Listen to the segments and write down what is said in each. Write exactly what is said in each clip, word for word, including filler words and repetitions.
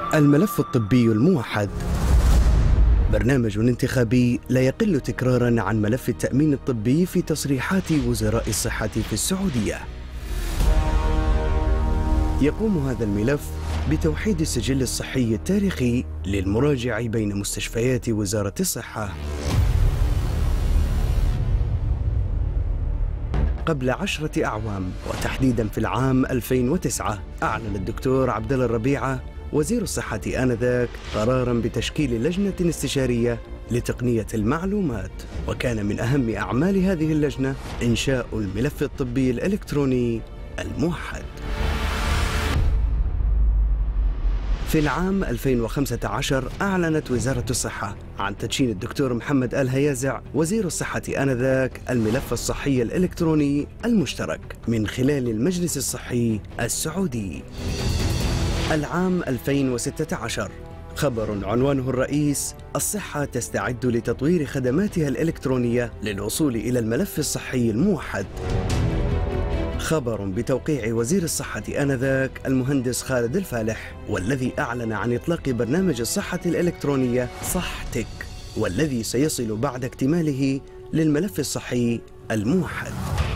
الملف الطبي الموحد برنامج انتخابي لا يقل تكراراً عن ملف التأمين الطبي في تصريحات وزراء الصحة في السعودية. يقوم هذا الملف بتوحيد السجل الصحي التاريخي للمراجع بين مستشفيات وزارة الصحة. قبل عشرة أعوام وتحديداً في العام ألفين وتسعة أعلن الدكتور عبد الله الربيعة وزير الصحة آنذاك قراراً بتشكيل لجنة استشارية لتقنية المعلومات، وكان من أهم أعمال هذه اللجنة إنشاء الملف الطبي الإلكتروني الموحد. في العام ألفين وخمسة عشر أعلنت وزارة الصحة عن تدشين الدكتور محمد آل هيازع وزير الصحة آنذاك الملف الصحي الإلكتروني المشترك من خلال المجلس الصحي السعودي. العام ألفين وستة عشر خبر عنوانه الرئيس: الصحة تستعد لتطوير خدماتها الإلكترونية للوصول إلى الملف الصحي الموحد. خبر بتوقيع وزير الصحة آنذاك المهندس خالد الفالح، والذي أعلن عن إطلاق برنامج الصحة الإلكترونية صحتك، والذي سيصل بعد اكتماله للملف الصحي الموحد.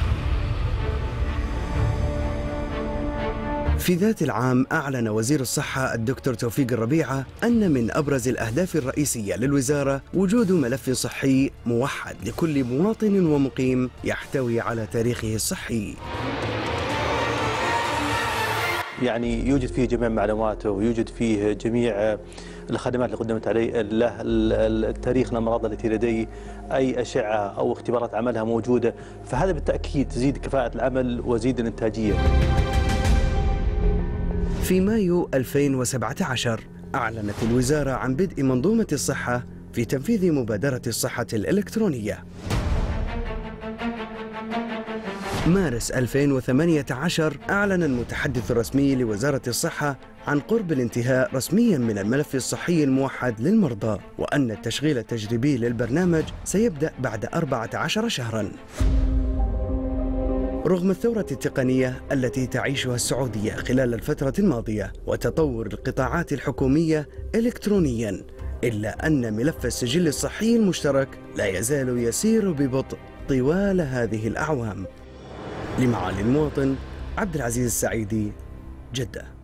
في ذات العام أعلن وزير الصحة الدكتور توفيق الربيعة أن من أبرز الأهداف الرئيسية للوزارة وجود ملف صحي موحد لكل مواطن ومقيم يحتوي على تاريخه الصحي. يعني يوجد فيه جميع معلوماته ويوجد فيه جميع الخدمات اللي قدمت عليه له، التاريخ الأمراض التي لديه، أي أشعة أو اختبارات عملها موجودة، فهذا بالتأكيد تزيد كفاءة العمل وزيد الإنتاجية. في مايو ألفين وسبعة عشر أعلنت الوزارة عن بدء منظومة الصحة في تنفيذ مبادرة الصحة الإلكترونية. مارس ألفين وثمانية عشر أعلن المتحدث الرسمي لوزارة الصحة عن قرب الانتهاء رسمياً من الملف الصحي الموحد للمرضى، وأن التشغيل التجريبي للبرنامج سيبدأ بعد أربعة عشر شهراً. رغم الثورة التقنية التي تعيشها السعودية خلال الفترة الماضية وتطور القطاعات الحكومية إلكترونياً، إلا أن ملف السجل الصحي المشترك لا يزال يسير ببطء طوال هذه الأعوام. لمعالي المواطن، عبد العزيز السعيدي، جدة.